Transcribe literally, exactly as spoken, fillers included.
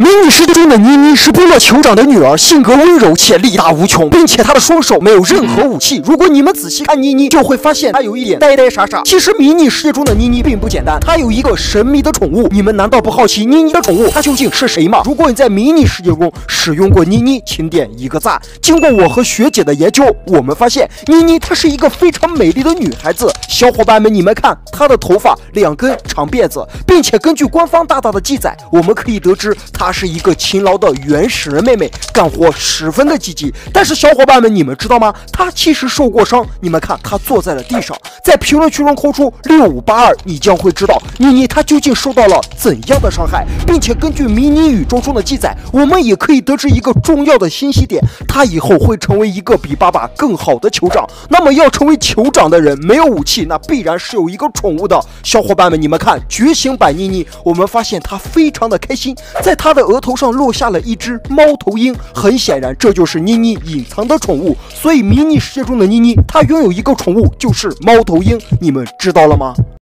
迷你世界中的妮妮是部落酋长的女儿，性格温柔且力大无穷，并且她的双手没有任何武器。如果你们仔细看妮妮，就会发现她有一点呆呆傻傻。其实迷你世界中的妮妮并不简单，她有一个神秘的宠物。你们难道不好奇妮妮的宠物它究竟是谁吗？如果你在迷你世界中使用过妮妮，请点一个赞。经过我和学姐的研究，我们发现妮妮她是一个非常美丽的女孩子。小伙伴们，你们看她的头发两根长辫子，并且根据官方大大的记载，我们可以得知她是一个勤劳的原始人妹妹，干活十分的积极。但是小伙伴们，你们知道吗？她其实受过伤。你们看，她坐在了地上。在评论区中扣出六五八二，你将会知道妮妮她究竟受到了怎样的伤害，并且根据迷你宇宙中的记载，我们也可以得知一个重要的信息点：她以后会成为一个比爸爸更好的酋长。那么要成为酋长的人，没有武器，那必然是有一个宠物的。小伙伴们，你们看，觉醒版妮妮，我们发现她非常的开心，在她的额头上落下了一只猫头鹰。很显然，这就是妮妮隐藏的宠物。所以迷你世界中的妮妮，她拥有一个宠物，就是猫头鹰。你们知道了吗？